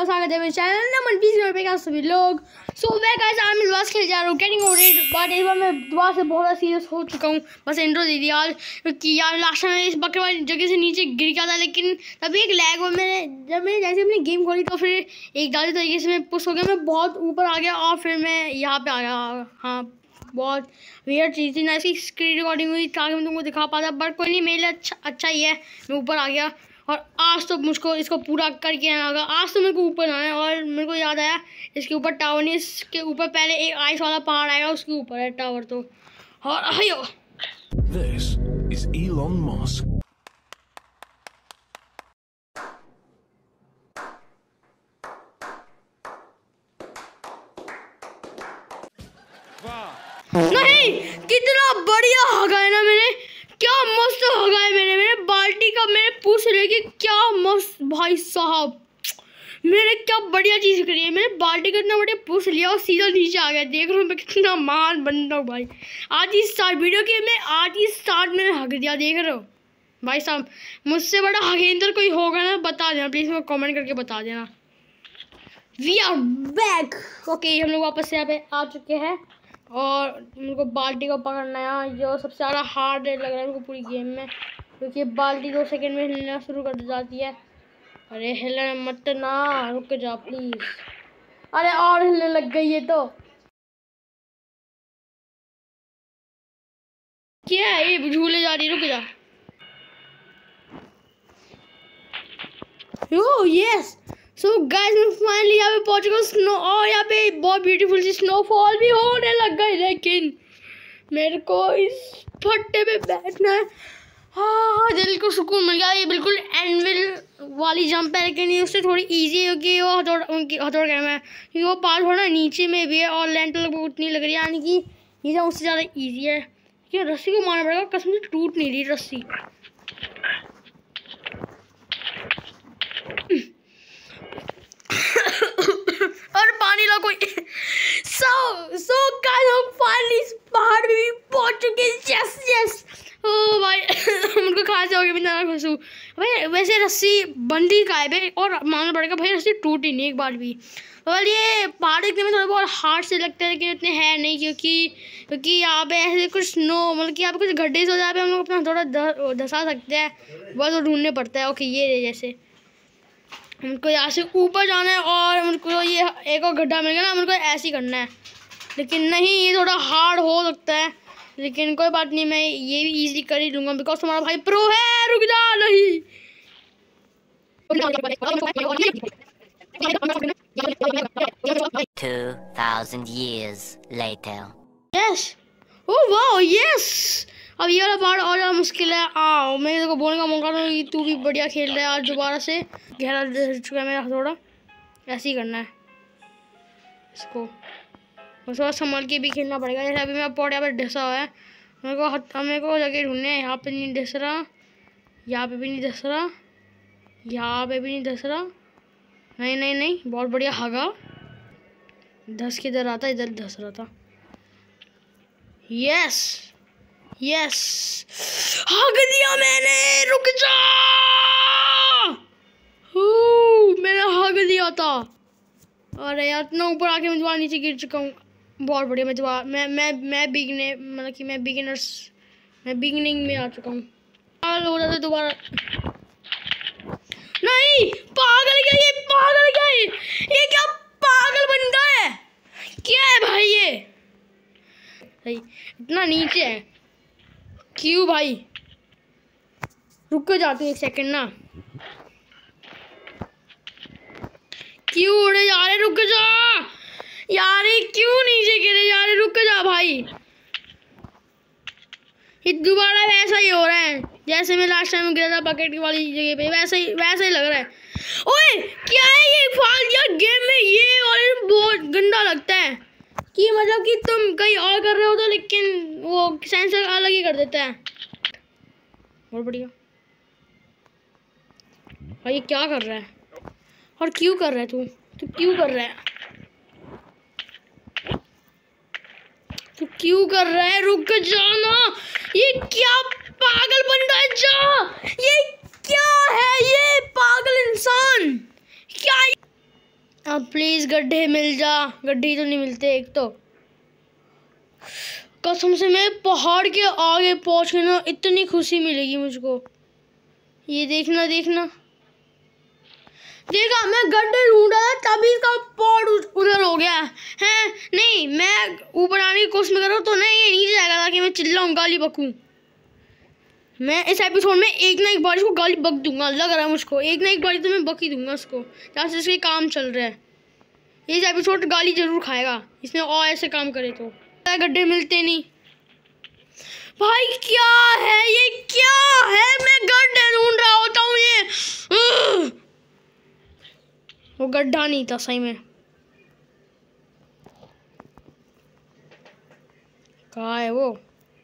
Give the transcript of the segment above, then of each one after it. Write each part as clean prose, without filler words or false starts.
बहुत स्वागत है मेरे चैनल नंबर 20 पे का सभी लोग। सो मैं गाइस आज मैं दोबारा खेल जा रहा हूँ गेटिंगओवेरिट, बट इस बार मैं दोबारा से बहुत सीरियस हो चुका हूँ। बस इंट्रो दे दिया आज, क्योंकि यार लास्ट टाइम इस बकरे वाली जगह से नीचे गिर गया था, लेकिन तभी एक लैग हुआ। मैंने जैसे अपनी गेम खोली तो फिर एक दादी तरीके से मैं पुश हो गया, मैं बहुत ऊपर आ गया और फिर मैं यहाँ पे आ गया। हाँ, बहुत वियर्ड चीज़ थी ना, इसकी स्क्रीन रिकॉर्डिंग हुई ताकि मैं तुमको दिखा पाता, बट कोई नहीं, मेरे लिए अच्छा ही है, मैं ऊपर आ गया। और आज तो मुझको इसको पूरा करके आना होगा। आज तो मेरे को ऊपर आना है, और मेरे को याद आया इसके ऊपर टावर नहीं, इसके ऊपर पहले एक आइस वाला पहाड़ आएगा, उसके ऊपर है टावर। तो और आयो This is Elon Musk. नहीं, कितना बढ़िया हगा है ना मैंने, क्या मस्त हगा है मैंने बाल्टी का, मैंने पूछ रहे कि क्या मस्त भाई साहब, मैंने क्या बढ़िया चीज़ करी है। मैंने बाल्टी का इतना बढ़िया पूछ लिया और सीधा नीचे आ गया। देख रहा हूँ मैं कितना महान बन रहा हूँ भाई। आज ही स्टार्ट वीडियो के मैं आज ही स्टार्ट मैंने हक दिया, देख रहे हो भाई साहब। मुझसे बड़ा हगेंदर कोई होगा ना, बता देना प्लीज़, मैं कमेंट करके बता देना। We are back. ओके, हम लोग वापस से यहाँ पे आ चुके हैं और उनको बाल्टी को पकड़ना है, जो सबसे ज़्यादा हार्ड लग रहा है उनको पूरी गेम में, क्योंकि बाल्टी 2 सेकंड में हिलना शुरू कर जाती है। अरे हिलने मत ना, रुक जा प्लीज़। अरे और हिलने लग गई है तो क्या है ये, झूले जा रही है, रुक जा। ओह यस, सो गाइस मैं फाइनली यहाँ पे पहुँच गया स्नो, और यहाँ पे बहुत ब्यूटीफुल सी स्नोफॉल भी होने लग गई, लेकिन मेरे को इस फट्टे पे बैठना है। हाँ, दिल को सुकून मिल गया। ये बिल्कुल एनविल वाली जंप है, लेकिन ये उससे थोड़ी इजी है, क्योंकि वो हथौड़ कैम है, क्योंकि वो पार थोड़ा नीचे में भी है और लेंथ लगभग उतनी लग रही है, यानी कि ये उससे ज़्यादा इजी है। कि रस्सी को मारना पड़ेगा, कसम से टूट नहीं रही रस्सी। और पानी ला कोई। सो गाइस हम फाइनली इस पहाड़ पे भी पहुंच चुके हैं। यस ओ भाई उनको खांसी हो गई, मैं ज़्यादा खुश हूँ भाई। वैसे रस्सी बंदी गायब है और मानना पड़ेगा भाई, रस्सी टूटी नहीं एक बार भी। और ये पहाड़ देखने में थोड़ा बहुत हार्ड से लगता है, लेकिन इतने है नहीं, क्योंकि यहाँ पे ऐसे कुछ स्नो, मतलब कि यहाँ पे कुछ गड्ढे से, जहाँ पे हम लोग अपना थोड़ा धसा सकते हैं, बस वो ढूंढने पड़ता है। ओके, ये जैसे उनको यहाँ से ऊपर जाना है और उनको ये एक और गड्ढा मिल गया ना, उनको ऐसे ही करना है, लेकिन नहीं, ये थोड़ा हार्ड हो सकता है, लेकिन कोई बात नहीं, मैं ये भी इजी कर ही लूँगा, बिकॉज तुम्हारा भाई प्रो है। रुक जा, नहीं 2000 years later. यस, ओह वाह यस। अब ये वाला पहाड़ और ज़्यादा मुश्किल है। आओ, मैं तेरे को बोलने का मौका दूँ कि तू भी बढ़िया खेल रहा है आज दोबारा से। गहरा डर चुका है मेरा थोड़ा, ऐसे ही करना है इसको, बस थोड़ा संभल के भी खेलना पड़ेगा। जैसे अभी मेरा पॉट यहाँ पर ढसा हुआ है, मेरे को जगह ढूंढने हैं। यहाँ पे नहीं ढस रहा, यहाँ पे भी नहीं ढस रहा, यहाँ पे भी नहीं ढस रहा। नहीं नहीं नहीं, बहुत बढ़िया हगा, धस के इधर आता, इधर धस रहा था। यस यस, हग दिया मैंने, रुक जा। मैंने हग दिया था। अरे यार, इतना ऊपर आके मैं दोबारा नीचे गिर चुका हूँ। बहुत बढ़िया, मैं दोबारा मैं बिगिनिंग में आ चुका हूँ। पागल हो जाता दोबारा। नहीं, पागल क्या, ये पागल क्या है, ये क्या पागल बंदा है, क्या है भाई ये भाई, इतना नीचे है क्यों भाई। रुक के जाती हूँ एक सेकंड ना, क्यों उड़े जा रहे, रुक जा यार, ये क्यों नीचे गिरे जा रहे, रुक जा भाई। ये दोबारा वैसा ही हो रहा है जैसे मैं लास्ट टाइम गिरा था बकेट वाली जगह पे, वैसे ही लग रहा है। ओए क्या है ये फालतू यार, गेम में ये और बहुत गंदा लगता है, कि मतलब कि तुम कहीं और कर रहे हो तो, लेकिन वो सेंसर अलग ही कर देता है। बहुत बढ़िया भाई, ये क्या कर रहा है और क्यों कर रहा है तू क्यों कर रहा है, तू क्यों कर रहा है, रुक जाना। ये क्या पागल बंदा है, जा, ये क्या है, ये पागल इंसान क्या अब प्लीज गड्ढे मिल जा। गड्ढे तो नहीं मिलते एक तो। कसम से मैं पहाड़ के आगे पहुंच के ना इतनी खुशी मिलेगी मुझको। ये देखना देखना, देखा मैं गड्ढे ढूंढ रहा था तभी इसका पॉड उधर हो गया है। नहीं मैं ऊपर आने की कोशिश कर रहा हूँ तो नहीं, ये नीचे जाएगा ताकि मैं चिल्लाऊं, गाली बकूं। मैं इस एपिसोड में एक ना एक बार इसको गाली बक दूंगा, लग रहा है मुझको। एक ना एक बार तो मैं बक ही दूंगा इसको, जहाँ से इसके काम चल रहा है। इस एपिसोड गाली जरूर खाएगा इसने और ऐसे काम करे तो। गड्ढे मिलते नहीं भाई, क्या है ये, क्या है? मैं गड्ढे ढूंढ रहा होता हूँ ये। वो गड्ढा नहीं था सही में। कहाँ है वो?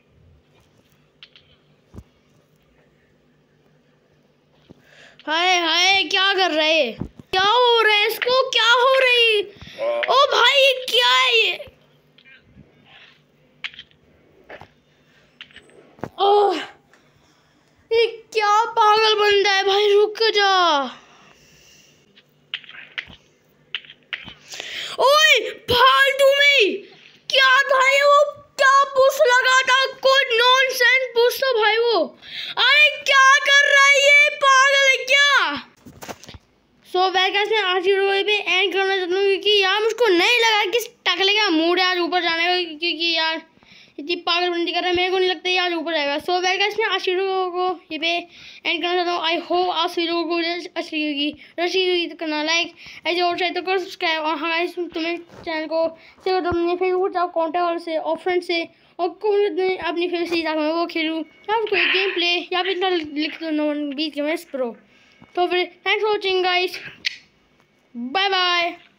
हाय हाय, क्या कर रहे हैं? क्या हो रहा है इसको? क्या हो रही? ओ भाई ये क्या है ये? ओह, ये क्या पागल बंदा है भाई, रुक जा। ओए फालतू में क्या था ये? वो क्या पुश लगा था, कोई नॉनसेंस पुश था भाई वो। अरे क्या कर रहा है ये, पागल है क्या? सो वैसे मैं आज वीडियो पे एंड करना चाहता हूँ क्योंकि यार मुझको नहीं लगा कि टकले का मूड है आज ऊपर जाने का, क्योंकि यार इतनी पागलबंदी कर रहा है, मेरे को नहीं लगता ये आज ऊपर जाएगा। सो वैसे मैं आज वीडियो को ये पे एंड करना चाहता हूँ। आई होप आज वीडियो को अच्छी होगी तो करना लाइक, ऐसे और चाहिए तो करो सब्सक्राइब। और हाँ तुम्हें चैनल को शेयर करो अपने फेसबुक जाओ कॉन्टैक्ट वाले से और फ्रेंड से, और अपनी फेवरेट चीज़ मैं वो खेलूँ या कोई गेम प्ले या फिर इतना लिख दो नो 20 गेम प्रो। तो फिर thanks for watching guys, bye bye.